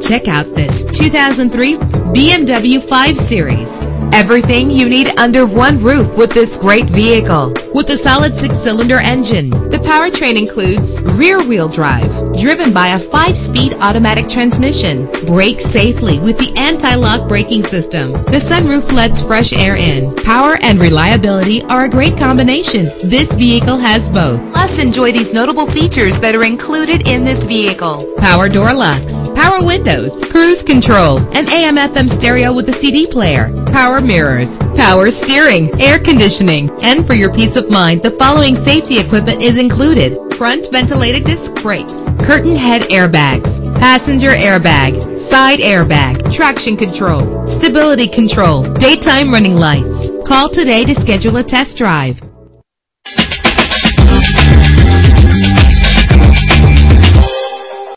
Check out this 2003 BMW 5 Series. Everything you need under one roof with this great vehicle. With a solid 6-cylinder engine, the powertrain includes rear-wheel drive, driven by a 5-speed automatic transmission. Brake safely with the anti-lock braking system. The sunroof lets fresh air in. Power and reliability are a great combination. This vehicle has both. Plus, enjoy these notable features that are included in this vehicle: power door locks, power windows, cruise control, an AM/FM stereo with a CD player, power mirrors, power steering, air conditioning. And for your peace of mind, the following safety equipment is included: front ventilated disc brakes, curtain head airbags, passenger airbag, side airbag, traction control, stability control, daytime running lights. Call today to schedule a test drive.